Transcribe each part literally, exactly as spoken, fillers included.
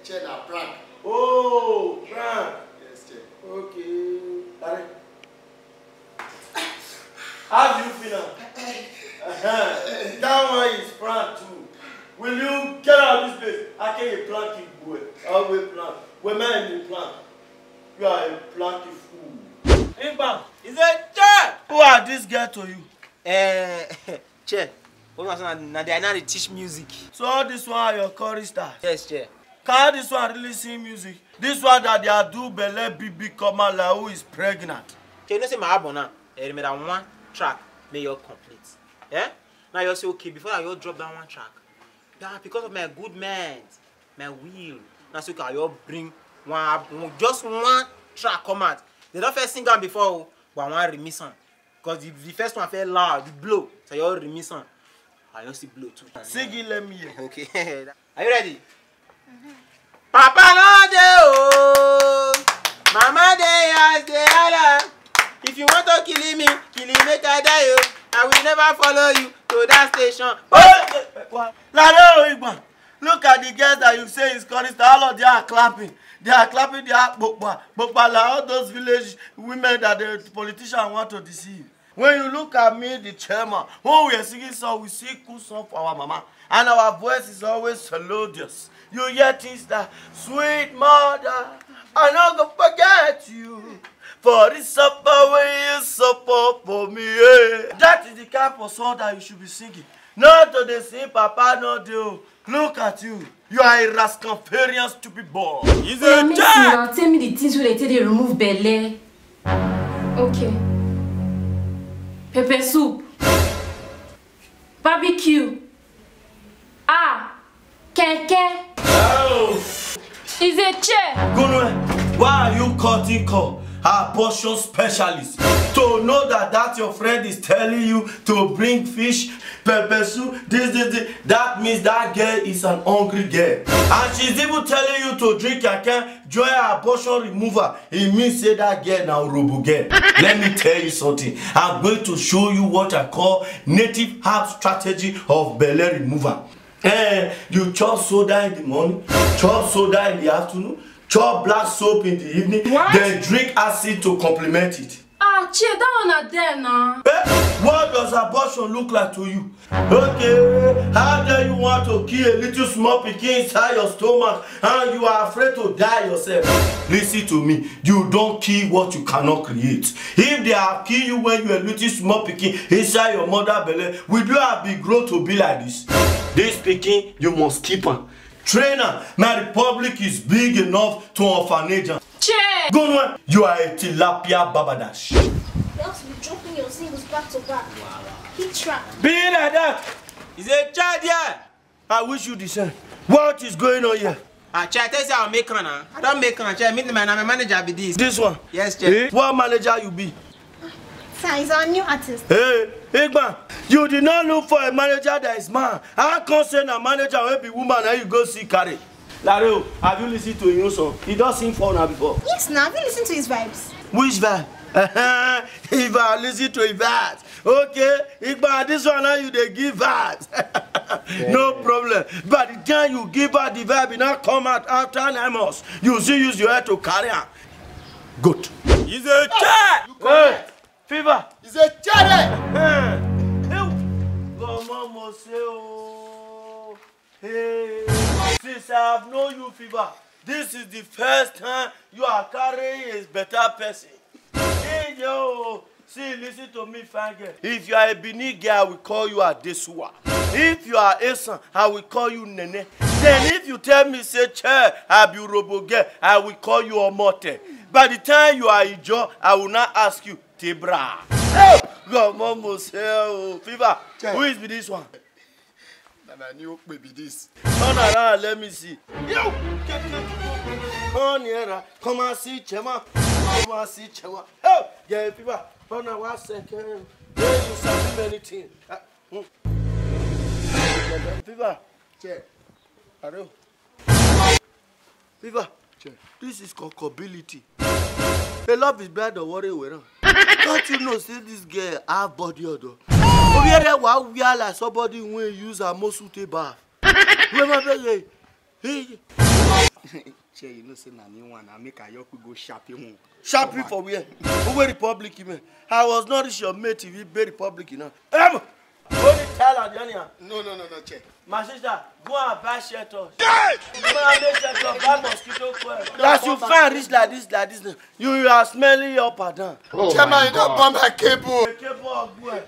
Che na prank. Oh, prank. Yes, Che. Okay. Larry. How do you feel now? Uh-huh. That one is prank too. Will you get out of this place? I can't prank you, boy. I will prank. We're man in prank. You are a planky fool. Imba, is it Che? Who are these girls to you? Eh, Che. What was that? Now they are now they teach music. So all this one are your choristers? Yes, Che. Can this one really sing music? This one that they are do belle bibi Kamala who is pregnant. Che, you know say my album now. Eh, remember that one track may you complete. Yeah? Now you say okay before I you drop that one track. Yeah, because of my good man, my will. Now so can you bring one just one track come out. They don't first sing am before, but one remix on. Because the, the first one felt loud, the blow. So you remix on. I just see blow too. Sing it, let me hear. Okay. Are you ready? Mm-hmm. Papa no dey oh, Mama dey as dey holla. If you want to kill me, kill me make I die oh. I will never follow you to that station. Oh! Laro Igba, look at the girls that you say is chorister. All of them are clapping. They are clapping their bokba. Bokba like all those village women that the politicians want to deceive. When you look at me, the chairman, when we are singing song, we sing cool song for our mama. And our voice is always melodious. You hear things that, sweet mother, I'm not going to forget you. For the supper when you supper for me. Yeah. That is the kind of song that you should be singing. Not to the sing, Papa, no do. Look at you. You are a Rascalfarian stupid boy. Is it now? Tell me the things where they tell they remove belly. Okay. Pepper soup. Barbecue. Ah. Keke. Oh. Is it Che? Gunwe, why are you cutting call? Our portion specialist to know that that your friend is telling you to bring fish, pepper soup, this, this, this. That means that girl is an hungry girl, and she's even telling you to drink and can join her abortion remover. It means say that girl now robo girl. Let me tell you something. I'm going to show you what I call native herb strategy of belly remover. Eh, you chop soda in the morning, chop soda in the afternoon, chop black soap in the evening, what? Then drink acid to complement it. Ah, Che, that one are there now. Eh? What does abortion look like to you? Okay, how dare you want to kill a little small pikin inside your stomach and you are afraid to die yourself? Listen to me, you don't kill what you cannot create. If they have killed you when you are a little small pikin inside your mother belly, will you have been grown to be like this? This pikin, you must keep her. Trainer, my republic is big enough to orphanage. Che! Go on, you are a tilapia babadash. You have to be dropping your singles back to back. Keep track. Being like that, Is it Che there? I wish you the same. What is going on here? Ah, Che, I tell you I'll make one. I don't make one. Che, meet me, my manager be this. This one? Yes, Che. Eh? What manager you be? Sir, he's our new artist. Hey, Igba, you did not look for a manager that is man. How come say a manager will be woman and you go see carry? Larry, have you listened to him song? He does sing for now before. Yes, now. Have you listened to his vibes? Which vibe? If I listen to his vibes. Okay, Igba, this one now you they give vibes. No problem. But the time you give her the vibe, you not come out after nine months. You see use your head to carry her. Good. Is it Che? Hey, Fever. Is it Che? Hey. Mama say oh. Hey. Since I have known you, Fever, this is the first time you are carrying a better person. Hey, yo. See, listen to me, fine girl. If you are a Bini girl, I will call you Adesua. If you are Esan, I will call you Nene. Then if you tell me, say, Che, I be Robo girl, I will call you Omote. By the time you are Ijo, I will not ask you, Tebra. Hey! God, Mama say, oh, Fever, who is with this one? I knew maybe this. Turn around, let me see. Yo! Come here, come and see Chema. Come and see Chema. Oh! Yeah, Fever, turn around one second. Yeah, you sabi many things. Uh, hmm. Fever. Che. Hello. Fever. Che. This is cockability. The love is better than worry around. Don't you know, see this girl have body odor? Oh, yeah, why we are like somebody when use a muscle bath. Remember, hey, hey. Che, you know, say na new one. I make a yoke go shopping. Shopping for where? Uwe Republic, you mean? I was not your mate if you be Republic, you know. Um, go to tell her, Jania. No, no, no, no, Che. My sister, go and buy shelter. Go and make shelter, buy mosquito coil. As you find rich like this, like this, you are smelling up and down. Oh, Chairman, you don't burn my cable. The cable of where?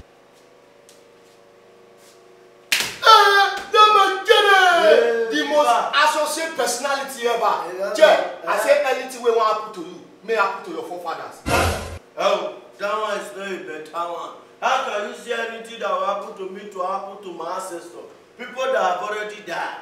The most associate personality ever. Che, I say anything we want to happen to you, may happen to your forefathers. Oh, that one is not a better one. How can you say anything that will happen to me to happen to my ancestors? People that have already died.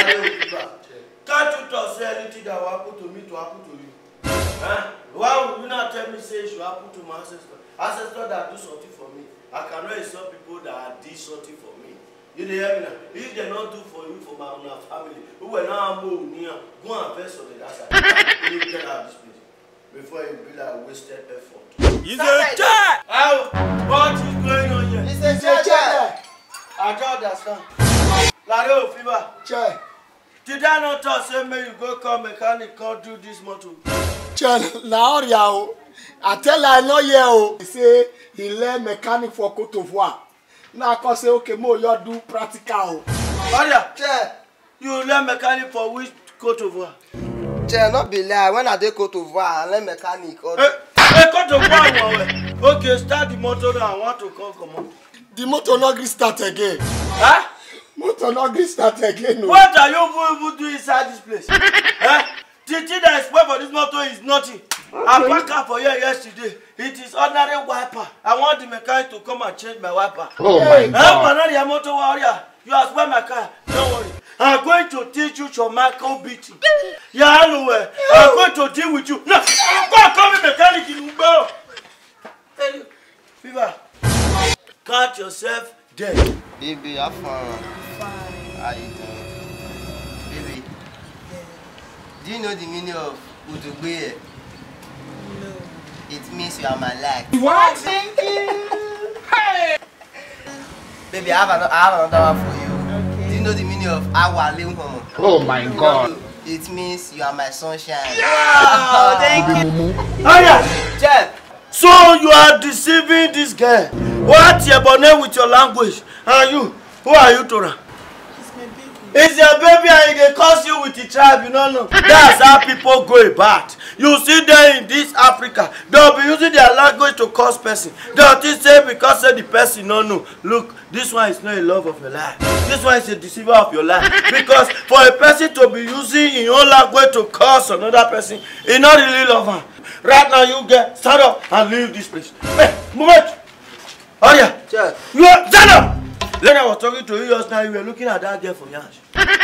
Can't you just say anything that will happen to me to happen to you? Huh? Why would you not tell me say it should happen to my ancestors? Ancestors that do something for me. I cannot insult people that did something for me. You hear me now? If they not do for you, for my own family, who will not move near, go and face on the other side. You get out of this place before you be like wasted effort. He's a jet! How? What is going on here? It's a Che. I don't understand. Laro fever. Che. Did I not tell say me you go call mechanic come do this motor? Che, now you. I tell her I know you. He say he learn mechanic for Cote d'Ivoire. Now I can say okay, more you do practical. Maria, Che, you learn mechanic for which Cote d'Ivoire? Che, not be lie. When I dey Cote d'Ivoire, I learn mechanic. Or... Hey, hey, Cote d'Ivoire. Okay, start the motor now. I want to come come on. The motor not gree start again. Huh? Motor not gree start again. No. What are you even doing inside this place? Huh? The thing that is spoiled for this motor is nothing. I packed up for here yesterday. It is ordinary wiper. I want the mechanic to come and change my wiper. Oh my God. I'm not your motor warrior. You have spoiled my car. Don't worry. I'm going to teach you your Michael beating. Yeah, hello. I'm going to deal with you. No, go and call me mechanic in Uber. Tell you, Fever, count yourself dead. Baby, have fun. Fine. How you doing? Baby, do you know the meaning of Udugbe? No. It means you are my life. What? Thank you. Hey! Baby, I have, an, I have another one for you. Okay. Do you know the meaning of Awalehun? Oh my God. It means you are my sunshine. Wow, thank you. Oh yeah. Jeff. So you are deceiving this girl. What your bonnet with your language? And you, who are you, Tora? It's my baby. It's your baby and they curse you with the tribe, you don't know. That's how people go about. You see there in this Africa, they'll be using their language to curse person. They'll just say because say the person no know. Look, this one is not a love of your life. This one is a deceiver of your life. Because for a person to be using in your language to curse another person, he not really love her. Right now you get stand up and leave this place. Hey, move it. Oh yeah. Jeff. You are stand up. Then I was talking to you just now, you were looking at that girl for Yash.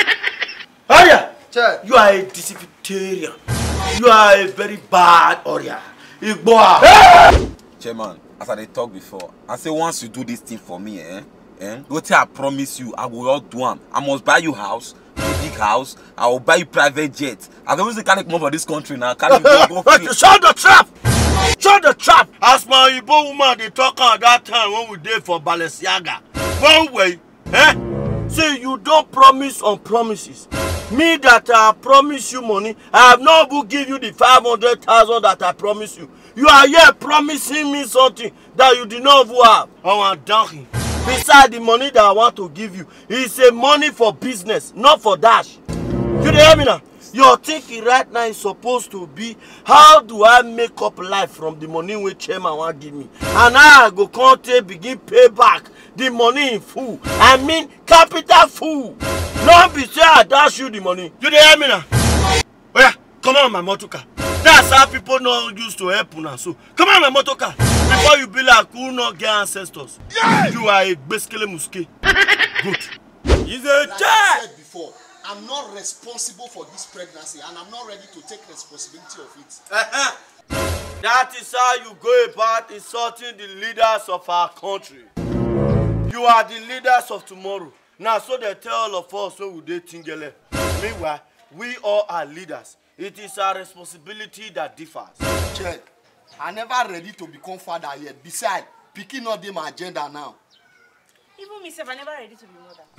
Oh yeah. Jeff. You are a disciplinarian. You are a very bad Oria. Igboa. Chairman, as I dey talk before, I say once you do this thing for me, eh? Eh? What I promise you, I will all do am. I must buy you house, a big house. I will buy you private jet. I don't say carry come for this country now. Carry go go free. Shut the trap! Shut the trap! As my Igbo woman dey talk at that time when we dey for Balenciaga. One way, eh? Say you don't promise on promises. Me that I promise you money, I have not even give you the five hundred thousand that I promise you. You are here promising me something that you did not even have. Oh, I'm donkey. Besides the money that I want to give you, it's a money for business, not for dash. You hear me now? Your thinking right now is supposed to be, how do I make up life from the money which chairman want give me? And now I go come begin pay back the money in full. I mean capital full. Don't be say I dash you the money. You hear me now? Oh yeah, come on my motor car. That's how people not used to help now. So come on my motor car. Before you be like who not get ancestors. Yes! You are a basically muske. Good. He's a Like I said before, I'm not responsible for this pregnancy and I'm not ready to take responsibility of it. Uh-huh. That is how you go about insulting the leaders of our country. You are the leaders of tomorrow. Now, so they tell all of us so we dey tingele. Meanwhile, we all are leaders. It is our responsibility that differs. Che, I'm never ready to become father yet. Besides, picking not my agenda now. Even myself, I'm never ready to be mother.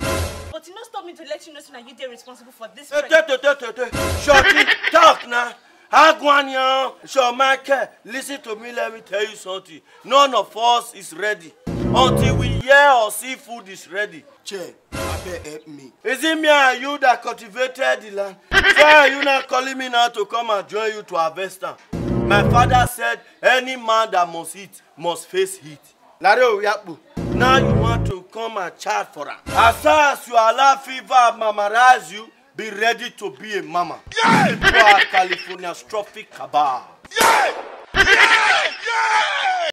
But you not stop me to let you know so that you are responsible for this. Hey, hey, hey, hey, hey. Shorty, talk now. Agwanyan, Shawn Michael, listen to me, let me tell you something. None of us is ready until we hear or see food is ready. Che, I beg help me. Is it me and you that cultivated the land? So are you not calling me now to come and join you to harvest them? My father said any man that must eat must face heat. Now you want to come and chat for her. As far as you allow fever mamarize you, be ready to be a mama. Yeah! You are California's trophy cabal. Yeah! Yeah! Yeah!